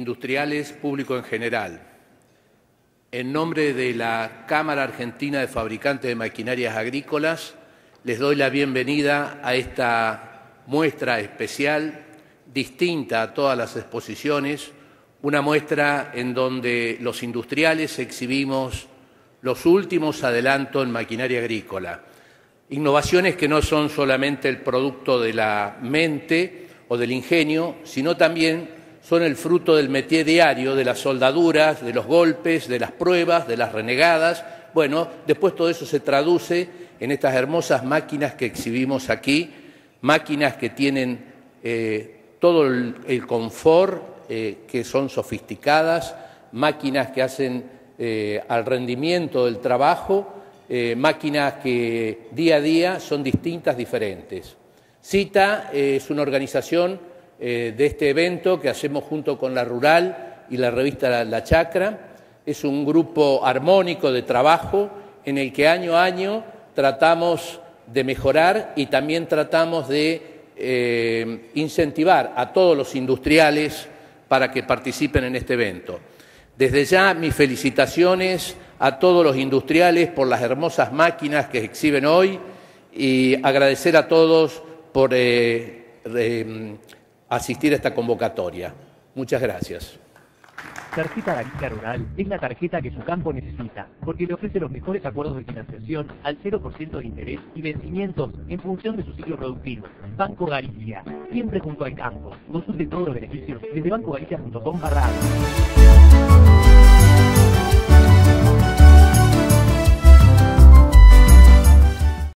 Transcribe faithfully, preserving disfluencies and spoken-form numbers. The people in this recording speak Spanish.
industriales, público en general. En nombre de la Cámara Argentina de Fabricantes de Maquinarias Agrícolas, les doy la bienvenida a esta muestra especial, distinta a todas las exposiciones, una muestra en donde los industriales exhibimos los últimos adelantos en maquinaria agrícola. Innovaciones que no son solamente el producto de la mente o del ingenio, sino también son el fruto del métier diario, de las soldaduras, de los golpes, de las pruebas, de las renegadas. Bueno, después todo eso se traduce en estas hermosas máquinas que exhibimos aquí, máquinas que tienen eh, todo el, el confort, eh, que son sofisticadas, máquinas que hacen eh, al rendimiento del trabajo, eh, máquinas que día a día son distintas, diferentes. CITA eh, es una organización eh, de este evento que hacemos junto con la Rural y la revista La, la Chacra. Es un grupo armónico de trabajo en el que año a año tratamos de mejorar y también tratamos de eh, incentivar a todos los industriales para que participen en este evento. Desde ya, mis felicitaciones a todos los industriales por las hermosas máquinas que exhiben hoy y agradecer a todos por eh, eh, asistir a esta convocatoria. Muchas gracias. Tarjeta Galicia Rural es la tarjeta que su campo necesita, porque le ofrece los mejores acuerdos de financiación al cero por ciento de interés y vencimientos en función de su ciclo productivo. Banco Galicia, siempre junto al campo. Consulte todos los beneficios desde bancogalicia punto com barra